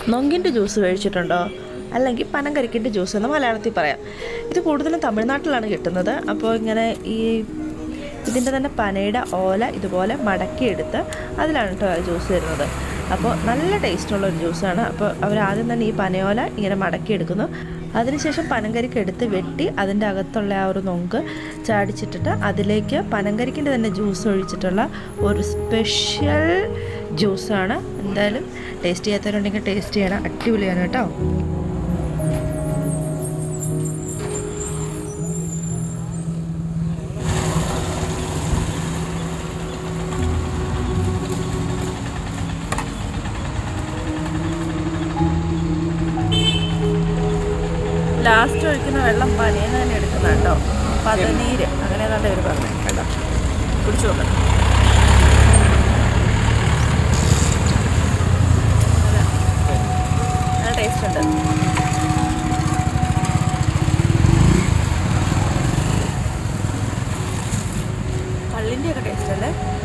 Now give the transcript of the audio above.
നൊങ്കിൻ്റെ juice കഴിച്ചിട്ടുണ്ടോ? അല്ലെങ്കിൽ പനങ്കരിക്കിൻ്റെ juice എന്ന് മലയാളത്തിൽ പറയാം. ഇത് കൂടുതലും തമിഴ്നാട്ടിലാണ് കിട്ടുന്നത്. അപ്പോൾ ഇങ്ങനെ ഇതിൻ്റെ തന്നെ പനയുടെ ഓല ഇതുപോലെ മടക്കിയെടുത്ത് അതിലാണ് കേട്ടോ ജ്യൂസ് തരുന്നത്. അപ്പോൾ നല്ല ടേസ്റ്റുള്ളൊരു ജ്യൂസാണ്. അപ്പോൾ അവർ ആദ്യം തന്നെ ഈ പനയോല ഇങ്ങനെ മടക്കിയെടുക്കുന്നു. അതിനുശേഷം പനങ്കരിക്ക് എടുത്ത് വെട്ടി അതിൻ്റെ അകത്തുള്ള ആ ഒരു നൊങ്ക് ചാടിച്ചിട്ടിട്ട് അതിലേക്ക് പനങ്കരിക്കിൻ്റെ തന്നെ ജ്യൂസ് ഒഴിച്ചിട്ടുള്ള ഒരു സ്പെഷ്യൽ ജ്യൂസാണ്. എന്തായാലും ടേസ്റ്റ് ചെയ്യാത്തവരുണ്ടെങ്കിൽ ടേസ്റ്റ് ചെയ്യണം, അടിപൊളിയാണ് കേട്ടോ. ലാസ്റ്റ് ഒഴിക്കുന്ന വെള്ളം പനേന്ന് തന്നെ എടുക്കുന്ന കേട്ടോ. പതനീര് അങ്ങനെ ഏതാണ്ട് ഇവർ പറഞ്ഞു കേട്ടോ. കുടിച്ചു നോക്കണം. നല്ല ടേസ്റ്റ് ഉണ്ട്. കള്ളിൻ്റെയൊക്കെ ടേസ്റ്റ് അല്ലേ?